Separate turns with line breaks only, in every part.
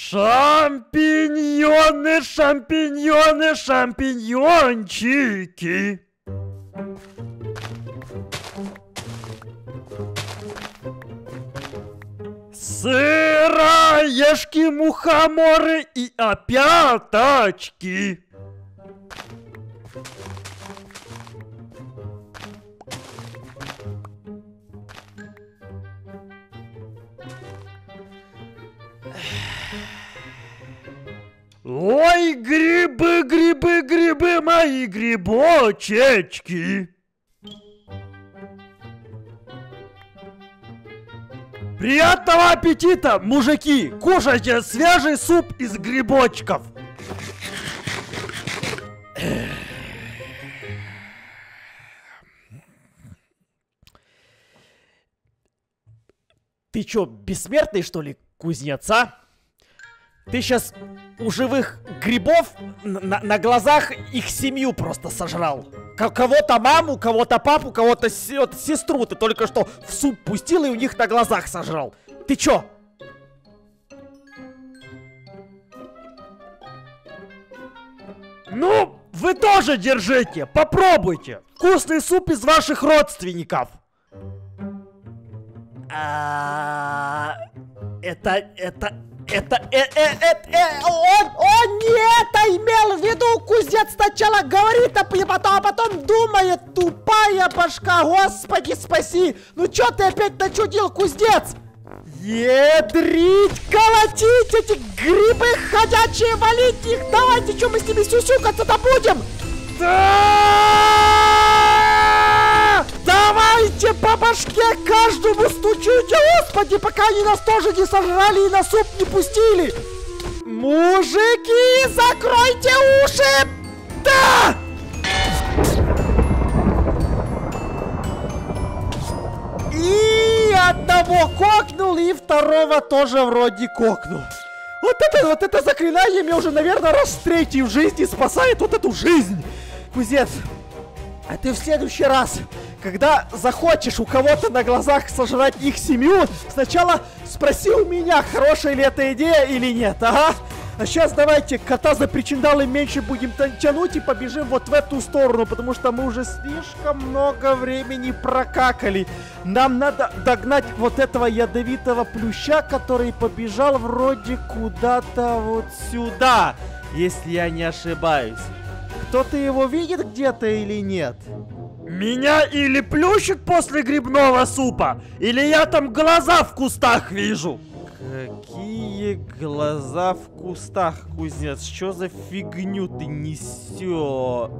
Шампиньоны, шампиньоны, шампиньончики. Сыроежки, мухоморы и опяточки. Ой, грибы, грибы, грибы, мои грибочечки. Приятного аппетита, мужики! Кушайте свежий суп из грибочков.
Ты чё, бессмертный, что ли, кузнец, а? Ты сейчас у живых грибов на глазах их семью просто сожрал. Кого-то маму, кого-то папу, кого-то сестру ты только что в суп пустил и у них на глазах сожрал. Ты чё?
Ну, вы тоже держите, попробуйте. Вкусный суп из ваших родственников.
Он не это имел в виду, кузнец сначала говорит, а потом думает, тупая башка, господи спаси. Ну чё ты опять начудил, кузнец? Ядрить, колотить эти грибы ходячие, валить их, давайте, чё мы с ними сюсюкаться-то будем? Да! Давайте по башке каждому стучите, господи, пока они нас тоже не сожрали и на суп не пустили. Мужики, закройте уши! Да! И одного кокнул, и второго тоже вроде кокнул. Вот это заклинание меня уже, наверное, раз в третий в жизни спасает вот эту жизнь. Кузнец, а ты в следующий раз, когда захочешь у кого-то на глазах сожрать их семью, сначала спроси у меня, хорошая ли эта идея или нет, ага? А сейчас давайте кота за причиндалы меньше будем тянуть и побежим вот в эту сторону, потому что мы уже слишком много времени прокакали. Нам надо догнать вот этого ядовитого плюща, который побежал вроде куда-то вот сюда, если я не ошибаюсь. Кто-то его видит где-то или нет?
Меня или плющит после грибного супа, или я там глаза в кустах вижу.
Какие глаза в кустах, кузнец? Что за фигню ты несешь?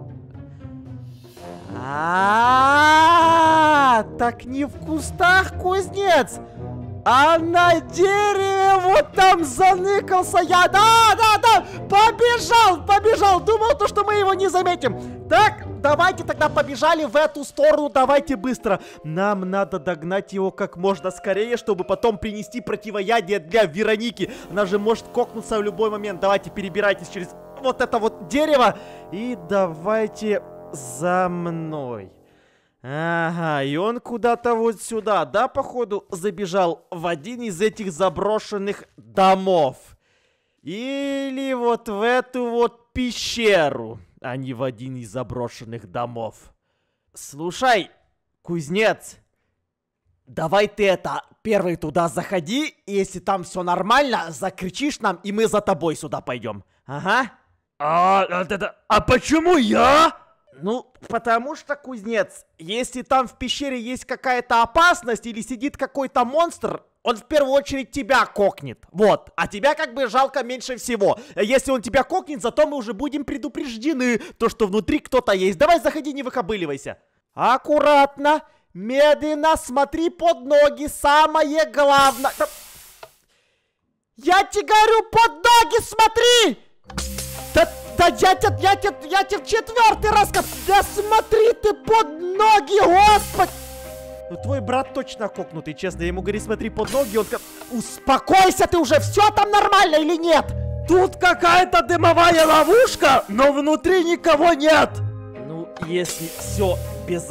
Так не в кустах, кузнец, а на дереве вот там заныкался я. Да, побежал, думал то, что мы его не заметим. Так, давайте тогда побежали в эту сторону, давайте быстро. Нам надо догнать его как можно скорее, чтобы потом принести противоядие для Вероники. Она же может кокнуться в любой момент. Давайте перебирайтесь через вот это вот дерево и давайте за мной. Ага, и он куда-то вот сюда, да, походу, забежал в один из этих заброшенных домов. Или вот в эту вот пещеру, а не в один из заброшенных домов. Слушай, кузнец, давай ты первый туда заходи, и если там все нормально, закричишь нам, и мы за тобой сюда пойдем. Ага.
А почему я?
Ну, потому что, кузнец, если там в пещере есть какая-то опасность или сидит какой-то монстр, он в первую очередь тебя кокнет. Вот. А тебя как бы жалко меньше всего. Если он тебя кокнет, зато мы уже будем предупреждены, то, что внутри кто-то есть. Давай заходи, не выкобыливайся. Аккуратно, медленно, смотри под ноги, самое главное. Я тебе говорю, под ноги смотри! Да я тебе в четвертый раз сказал, да смотри ты под ноги, господи! Ну твой брат точно кокнутый, честно, я ему говорю, смотри под ноги, он как... Успокойся ты уже, все там нормально или нет?
Тут какая-то дымовая ловушка, но внутри никого нет.
Ну, если все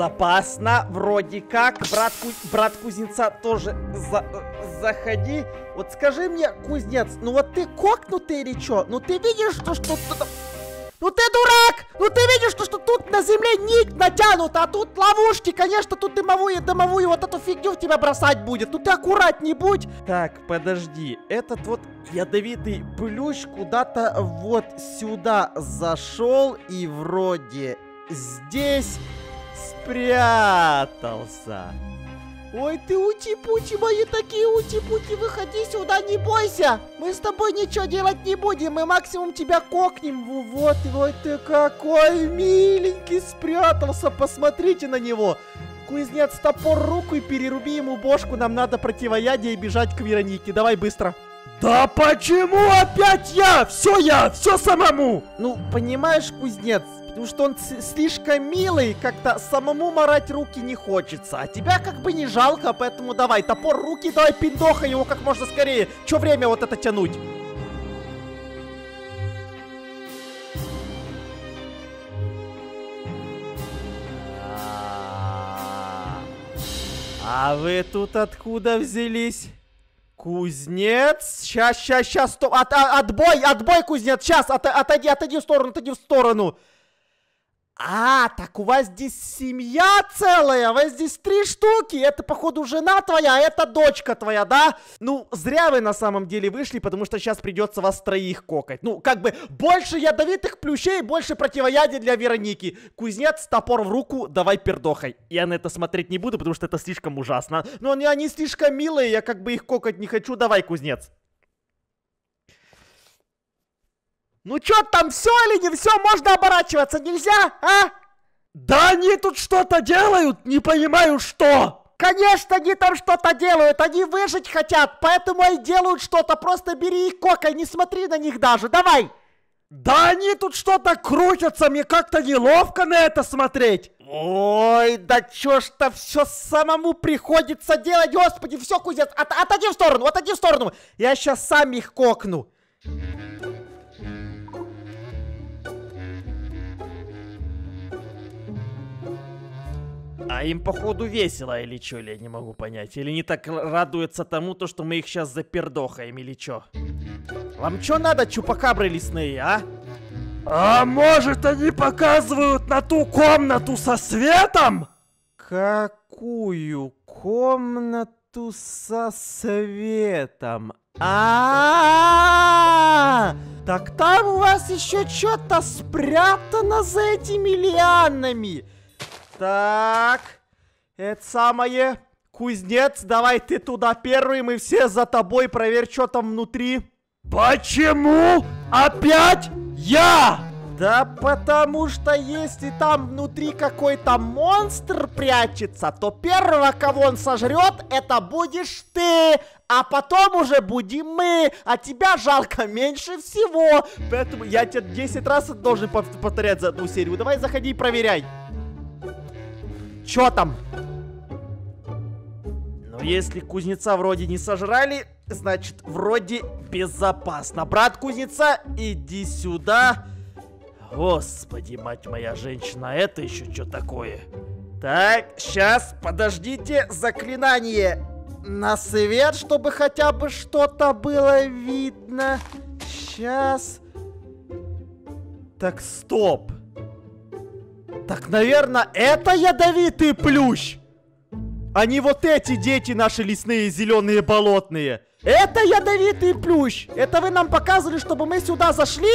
безопасно, вроде как, брат кузнеца тоже заходи. Вот скажи мне, кузнец, ну вот ты кокнутый или чё? Ну ты видишь, что Ну ты дурак! Ну ты видишь, что тут на земле нить натянута, а тут ловушки, конечно, тут дымовую вот эту фигню в тебя бросать будет. Ну ты аккуратней будь. Так, подожди, этот вот ядовитый плющ куда-то вот сюда зашел и вроде здесь спрятался. Ой, ты ути-пути, мои такие ути-пути, выходи сюда, не бойся. Мы с тобой ничего делать не будем, мы максимум тебя кокнем. Вот ты какой миленький спрятался, посмотрите на него. Кузнец, топор руку и переруби ему бошку, нам надо противоядие и бежать к Веронике, давай быстро.
Да почему опять я? Все самому.
Ну, понимаешь, кузнец, потому что он слишком милый, как-то самому марать руки не хочется. А тебя как бы не жалко, поэтому давай, топор руки, давай пиндохай его как можно скорее. Чё время вот это тянуть? А вы тут откуда взялись? Кузнец? Сейчас, стоп, отбой, кузнец, сейчас, отойди в сторону. А, так у вас здесь семья целая, у вас здесь 3 штуки, это, походу, жена твоя, а это дочка твоя, да? Ну, зря вы на самом деле вышли, потому что сейчас придется вас 3 кокать. Ну, как бы, больше ядовитых плющей, больше противоядия для Вероники. Кузнец, топор в руку, давай пердохай. Я на это смотреть не буду, потому что это слишком ужасно. Но они слишком милые, я как бы их кокать не хочу, давай, кузнец. Ну чё там, все или не все? Можно оборачиваться, нельзя, а?
Да они тут что-то делают, не понимаю что.
Конечно, они там что-то делают, они выжить хотят, поэтому и делают что-то, просто бери их кокай, не смотри на них даже, давай.
Да они тут что-то крутятся, мне как-то неловко на это смотреть.
Ой, да чё ж-то все самому приходится делать, господи, все, кузнец, отойди в сторону, я сейчас сам их кокну. А им, походу, весело или чё, я не могу понять. Или не так радуются тому, что мы их сейчас запердохаем, или чё? Вам чё надо, чупакабры лесные, а?
А может, они показывают на ту комнату со светом?
Какую комнату со светом? Так там у вас еще что-то спрятано за этими лианами. Так, это самое, кузнец, давай ты туда первый, мы все за тобой, проверь, что там внутри.
Почему опять я?
Да потому что если там внутри какой-то монстр прячется, то первого, кого он сожрет, это будешь ты, а потом уже будем мы, а тебя жалко меньше всего. Поэтому я тебе 10 раз должен повторять за одну серию. Давай заходи и проверяй. Чё там? Ну, если кузнеца вроде не сожрали, значит, вроде безопасно. Брат кузнеца, иди сюда. Господи, мать моя женщина, это еще что такое? Так, сейчас, подождите, заклинание на свет, чтобы хотя бы что-то было видно. Сейчас. Так, стоп. Так, наверное, это ядовитый плющ. А не вот эти дети наши лесные, зеленые, болотные. Это ядовитый плющ. Это вы нам показывали, чтобы мы сюда зашли?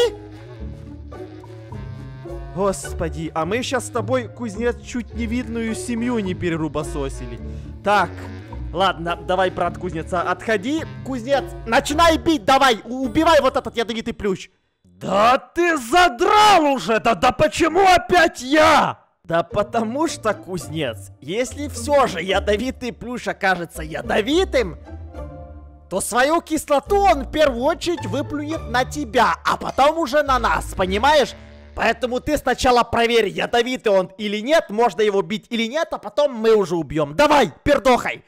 Господи, а мы сейчас с тобой, кузнец, чуть невидную семью не перерубососили. Так, ладно, давай, брат кузнеца, отходи. Кузнец, начинай бить, давай, убивай вот этот ядовитый плющ.
Да ты задрал уже, да почему опять я?
Да потому что, кузнец, если все же ядовитый плющ окажется ядовитым, то свою кислоту он в первую очередь выплюнет на тебя, а потом уже на нас, понимаешь? Поэтому ты сначала проверь, ядовитый он или нет, можно его бить или нет, а потом мы уже убьем. Давай, пердохай!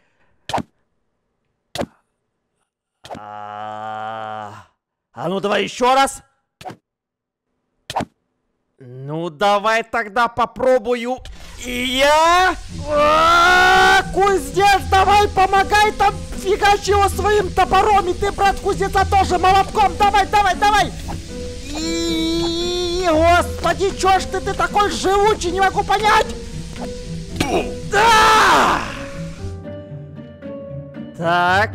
А ну давай еще раз. Ну давай тогда попробую И я... Кузнец, давай, помогай там, фигачь его своим топором. И ты, брат кузнеца, тоже молотком. Давай, давай, давай. И... Господи, чё ж ты такой живучий, не могу понять. Да! Так.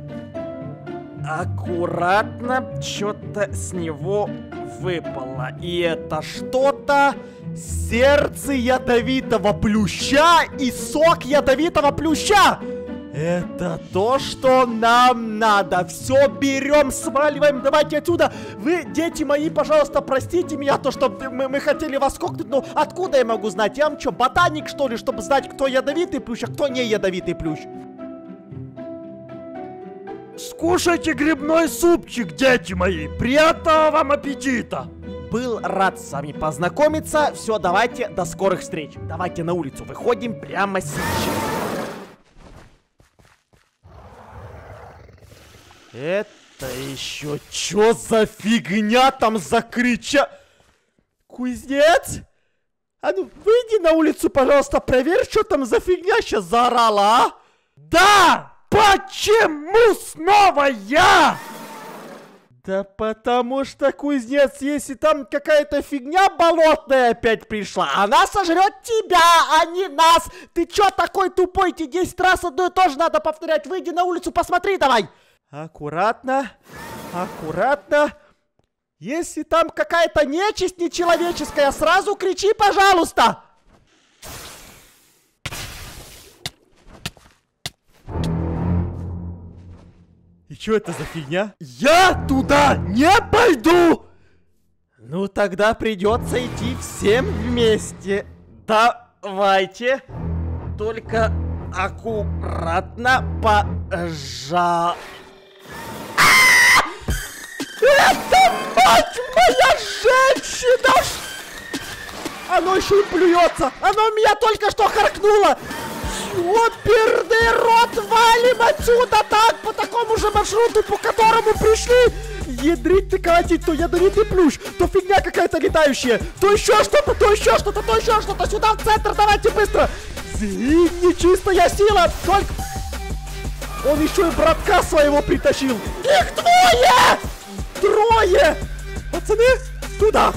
Аккуратно, что-то с него выпало. И это что-то... Сердце ядовитого плюща и сок ядовитого плюща. Это то, что нам надо. Все берем, сваливаем, давайте отсюда. Вы, дети мои, пожалуйста, простите меня, то, что мы хотели вас кокнуть, но откуда я могу знать? Я вам что, ботаник, что ли, чтобы знать, кто ядовитый плющ, а кто не ядовитый плющ?
Скушайте грибной супчик, дети мои. Приятного вам аппетита.
Был рад с вами познакомиться. Все, давайте, до скорых встреч. Давайте на улицу выходим прямо сейчас. Это еще что за фигня там закрича? Кузнец? А ну, выйди на улицу, пожалуйста, проверь, что там за фигня сейчас заорала, а?
Да! Почему снова я?
Да потому что, кузнец, если там какая-то фигня болотная опять пришла, она сожрет тебя, а не нас. Ты чё такой тупой? Тебе 10 раз одно и то же надо повторять. Выйди на улицу, посмотри давай. Аккуратно, аккуратно. Если там какая-то нечисть нечеловеческая, сразу кричи, пожалуйста. И что это за фигня?
Я туда не пойду!
Ну тогда придется идти всем вместе. Давайте. Только аккуратно, пожалуйста. Это, мать моя, женщина! Оно еще и плюется! Оно меня только что харкнуло! Ёперный рот, валим отсюда так, по такому же маршруту, по которому пришли! Ядрить ты колотить, то ядовитый плющ, то фигня какая-то летающая, то еще что-то, то еще что-то, то еще что-то, сюда в центр, давайте быстро! Нечистая сила, только... Он еще и братка своего притащил! Их двое! Трое! Пацаны, туда!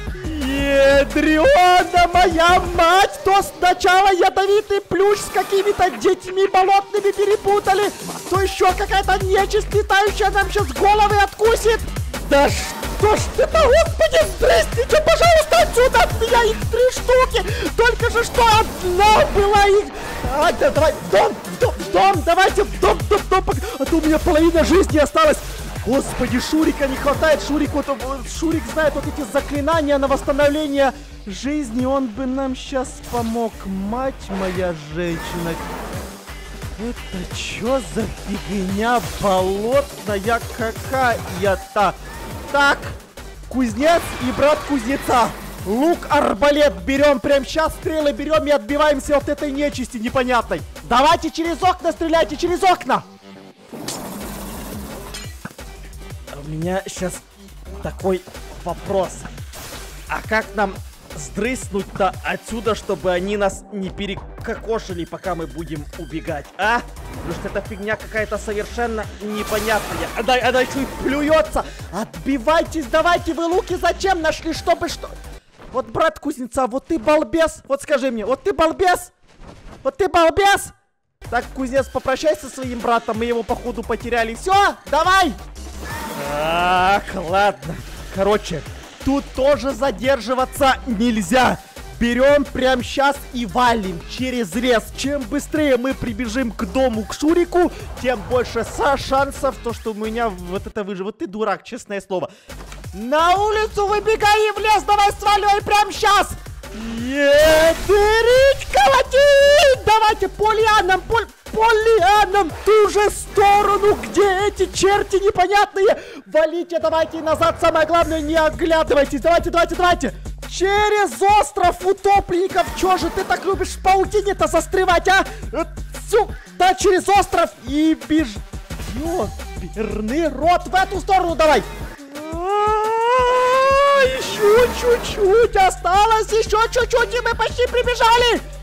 Ядрёна моя мать! То сначала ядовитый плющ с какими-то детьми болотными перепутали, то еще какая-то нечисть летающая нам сейчас головы откусит! Да что ж это, господи, стрясните, пожалуйста, отсюда от меня, их 3 штуки! Только же что одна была их... А, да, давай, в дом, давайте, в дом, а то у меня половина жизни осталась! Господи, Шурика не хватает. Шурик знает вот эти заклинания на восстановление жизни. Он бы нам сейчас помог. Мать моя женщина. Это что за фигня болотная какая-то? Так, кузнец и брат кузнеца. Лук, арбалет берем прямо сейчас. Стрелы берем и отбиваемся от этой нечисти непонятной. Давайте через окна стреляйте, через окна. У меня сейчас такой вопрос. А как нам сдрыснуть-то отсюда, чтобы они нас не перекокошили, пока мы будем убегать, а? Потому что эта фигня какая-то совершенно непонятная. Она еще и плюется. Отбивайтесь, давайте, вы луки зачем нашли, чтобы что? Вот, брат кузнеца, вот ты балбес. Вот скажи мне, вот ты балбес? Вот ты балбес? Так, кузнец, попрощайся со своим братом, мы его походу потеряли. Все, давай! Так, ладно. Короче, тут тоже задерживаться нельзя. Берем прямо сейчас и валим через лес. Чем быстрее мы прибежим к дому, к Шурику, тем больше шансов, то, что у меня вот это выживет. Ты дурак, честное слово. На улицу выбегай и в лес, давай сваливай прямо сейчас. Едырить, колоти! Давайте по лианам, по лианам, в ту же сторону, где эти черти непонятные. Валите, давайте назад, самое главное, не оглядывайтесь. Давайте. Через остров утопленников. Чё же ты так любишь в паутине-то застревать, а? Да, через остров и бежь. Ёперный рот, в эту сторону давай. Еще чуть-чуть осталось, еще чуть-чуть, и мы почти прибежали.